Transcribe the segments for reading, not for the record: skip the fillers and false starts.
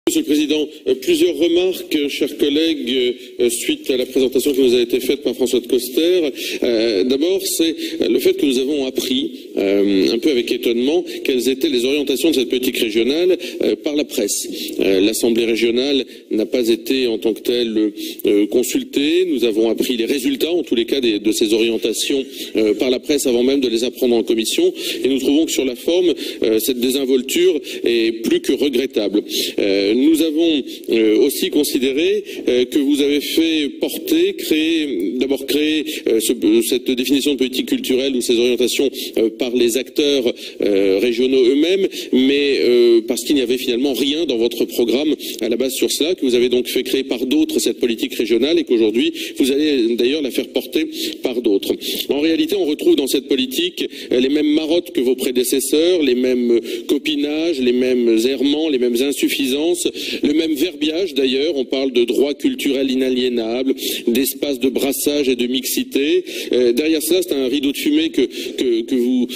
Monsieur le Président, plusieurs remarques, chers collègues, suite à la présentation qui nous a été faite par François de Coster. D'abord, c'est le fait que nous avons appris, un peu avec étonnement, quelles étaient les orientations de cette politique régionale par la presse. L'Assemblée régionale n'a pas été en tant que telle consultée. Nous avons appris les résultats, en tous les cas, de ces orientations par la presse avant même de les apprendre en commission. Et nous trouvons que sur la forme, cette désinvolture est plus que regrettable. Nous avons aussi considéré que vous avez fait créer cette définition de politique culturelle ou ces orientations par les acteurs régionaux eux-mêmes, mais parce qu'il n'y avait finalement rien dans votre programme à la base sur cela, que vous avez donc fait créer par d'autres cette politique régionale et qu'aujourd'hui vous allez d'ailleurs la faire porter par d'autres. En réalité, on retrouve dans cette politique les mêmes marottes que vos prédécesseurs, les mêmes copinages, les mêmes errements, les mêmes insuffisances, le même verbiage d'ailleurs. On parle de droits culturels inaliénables, d'espace de brassage et de mixité. Derrière cela, c'est un rideau de fumée que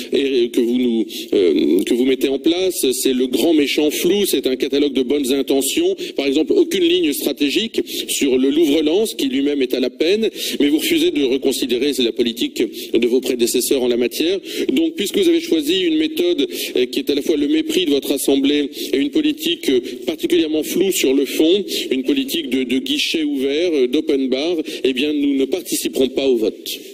vous mettez en place. C'est le grand méchant flou, c'est un catalogue de bonnes intentions. Par exemple, aucune ligne stratégique sur le Louvre-Lens, qui lui-même est à la peine, mais vous refusez de reconsidérer la politique de vos prédécesseurs en la matière. Donc, puisque vous avez choisi une méthode qui est à la fois le mépris de votre Assemblée et une politique particulièrement floue sur le fond, une politique de guichet ouvert, d'open bar, eh bien, nous ne participerons pas au vote.